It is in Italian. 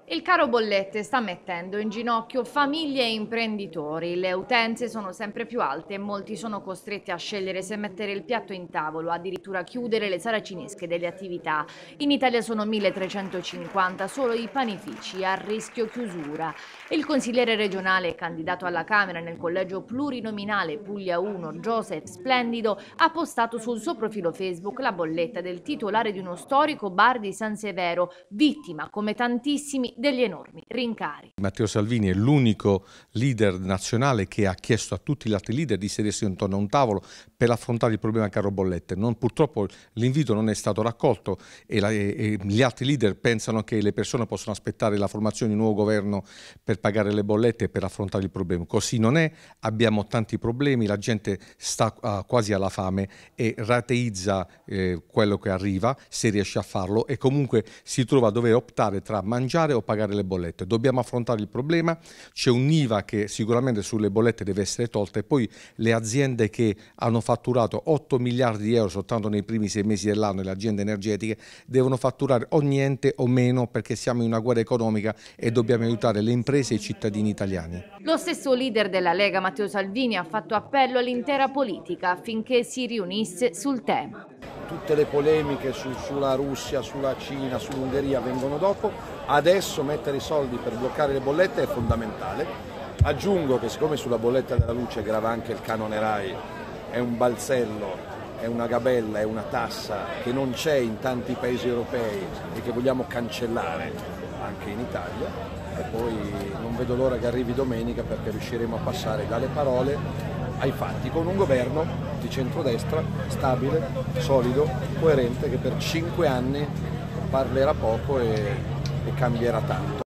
Il caro bollette sta mettendo in ginocchio famiglie e imprenditori. Le utenze sono sempre più alte e molti sono costretti a scegliere se mettere il piatto in tavolo, addirittura chiudere le saracinesche delle attività. In Italia sono 1350 solo i panifici a rischio chiusura. Il consigliere regionale e candidato alla Camera nel collegio plurinominale Puglia 1, Joseph Splendido, ha postato sul suo profilo Facebook la bolletta del titolare di uno storico bar di San Severo, vittima, come tantissimi, degli enormi rincari. Matteo Salvini è l'unico leader nazionale che ha chiesto a tutti gli altri leader di sedersi intorno a un tavolo per affrontare il problema caro bollette. Purtroppo l'invito non è stato raccolto e gli altri leader pensano che le persone possono aspettare la formazione di un nuovo governo per pagare le bollette e per affrontare il problema. Così non è, abbiamo tanti problemi, la gente sta quasi alla fame e rateizza quello che arriva, se riesce a farlo, e comunque si trova a dover optare tra mangiare o pagare le bollette. Dobbiamo affrontare il problema, c'è un'IVA che sicuramente sulle bollette deve essere tolta e poi le aziende che hanno fatturato 8 miliardi di euro soltanto nei primi 6 mesi dell'anno, le aziende energetiche, devono fatturare o niente o meno, perché siamo in una guerra economica e dobbiamo aiutare le imprese e i cittadini italiani. Lo stesso leader della Lega, Matteo Salvini, ha fatto appello all'intera politica affinché si riunisse sul tema. Tutte le polemiche sulla Russia, sulla Cina, sull'Ungheria vengono dopo, adesso mettere i soldi per bloccare le bollette è fondamentale. Aggiungo che siccome sulla bolletta della luce grava anche il canone RAI, è un balzello, è una gabella, è una tassa che non c'è in tanti paesi europei e che vogliamo cancellare anche in Italia, e poi non vedo l'ora che arrivi domenica perché riusciremo a passare dalle parole ai fatti, con un governo di centrodestra stabile, solido, coerente, che per 5 anni parlerà poco e cambierà tanto.